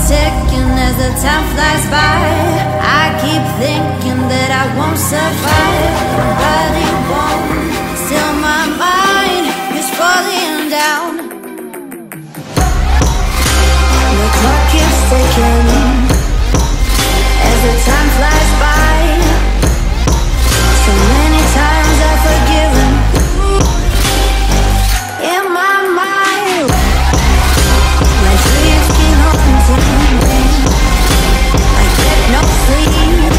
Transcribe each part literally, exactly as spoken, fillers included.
ticking as the time flies by. I keep thinking that I won't survive, but it won't. Still my mind is falling down. The clock keeps ticking as the time flies by. So many times I've forgiven in my mind. My dreams keep haunting me. I get no sleep.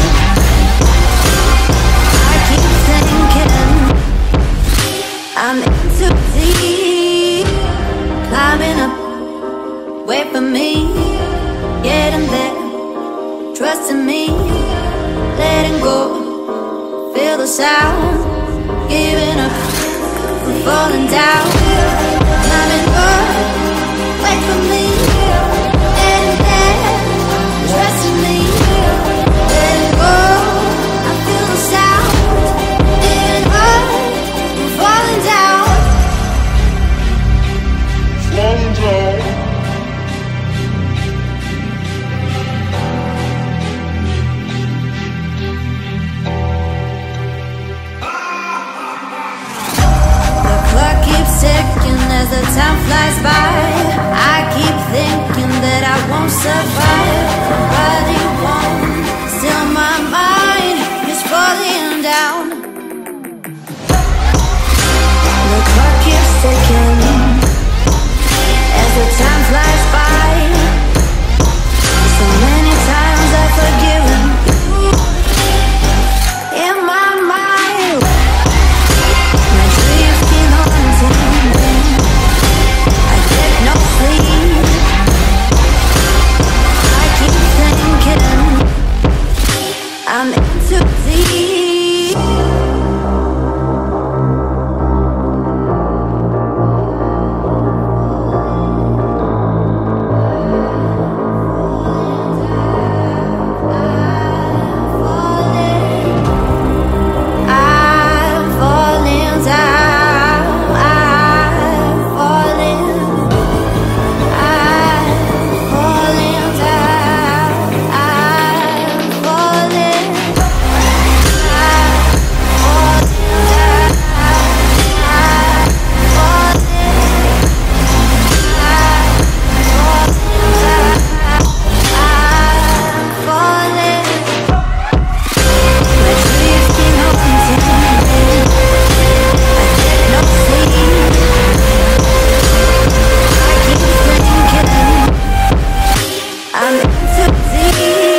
I keep thinking I'm in too deep. Climbing up, wait for me, getting there, trusting me, letting go, feel the sound, giving up, we're falling down. Climbing up, wait for me, getting there, trusting me, letting go, I feel the sound, giving up, we're falling down. Falling down. Ticking as the time flies by. I keep thinking that I won't survive, but it won't. Still my mind is falling down. The clock keeps ticking as the time flies by. So many times I've forgiven in my mind. My dreams keep haunting me. I get no sleep. I keep thinking I'm in too deep. I'm in too deep.